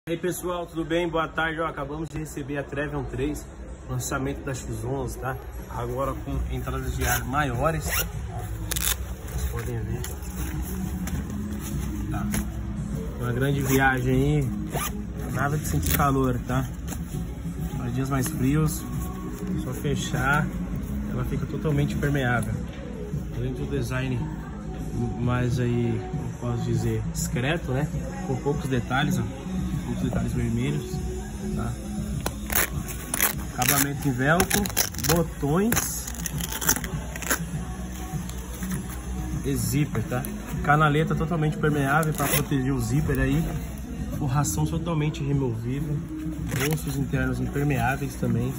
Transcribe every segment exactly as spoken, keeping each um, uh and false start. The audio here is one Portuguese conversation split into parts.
E aí pessoal, tudo bem? Boa tarde. Ó, acabamos de receber a Trevion três, lançamento da X onze, tá? Agora com entradas de ar maiores, vocês podem ver, tá? Uma grande viagem aí, nada de sentir calor, tá? Para dias mais frios, só fechar, ela fica totalmente impermeável. Além do design mais aí, como posso dizer, discreto, né? Com poucos detalhes, ó. Muitos detalhes vermelhos, tá? Acabamento em velcro, botões e zíper, tá? Canaleta totalmente permeável para proteger o zíper aí. Forração totalmente removível. Bolsos internos impermeáveis também.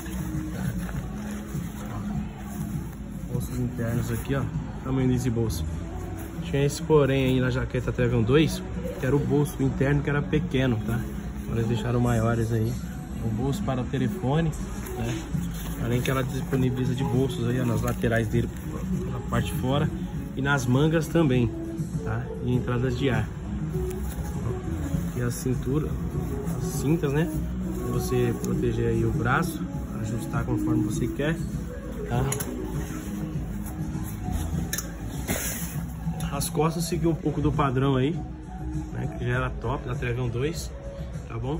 Bolsos internos aqui, ó. Tamanho desse bolso. Tinha esse porém aí na jaqueta Trevion dois, que era o bolso interno que era pequeno, tá? Eles deixaram maiores aí. O bolso para o telefone, né? Além que ela disponibiliza de bolsos aí, ó, nas laterais dele, na parte de fora e nas mangas também, tá? E entradas de ar. E a cintura, as cintas, né? Pra você proteger aí o braço, ajustar conforme você quer, tá? As costas seguiu um pouco do padrão aí, né? Que já era top da Trevion dois. Tá bom?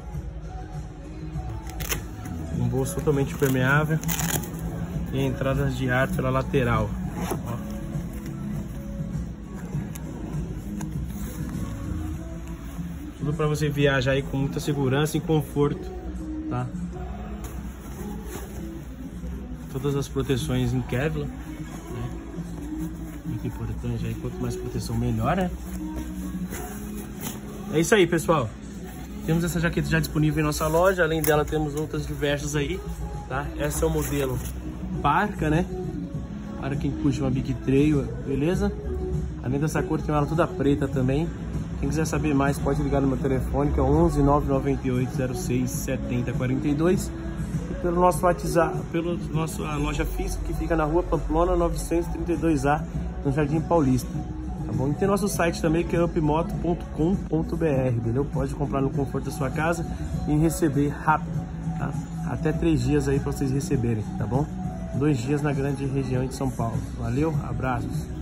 Um bolso totalmente impermeável e entradas de ar pela lateral. Ó. Tudo para você viajar aí com muita segurança e conforto, tá? Todas as proteções em Kevlar, né? Muito importante aí, quanto mais proteção melhor, né? É isso aí, pessoal. Temos essa jaqueta já disponível em nossa loja, além dela temos outras diversas aí, tá? Essa é o modelo parca, né? Para quem curte uma Big Trail, beleza? Além dessa cor, tem ela toda preta também. Quem quiser saber mais, pode ligar no meu telefone, que é onze nove nove oito zero seis sete zero quatro dois. E pelo nosso WhatsApp, pela nossa loja física, que fica na rua Pamplona novecentos e trinta e dois A, no Jardim Paulista. Tá bom? E tem nosso site também, que é upmoto ponto com ponto br, entendeu? Pode comprar no conforto da sua casa e receber rápido, tá? Até três dias aí para vocês receberem, tá bom? Dois dias na grande região de São Paulo. Valeu, abraços!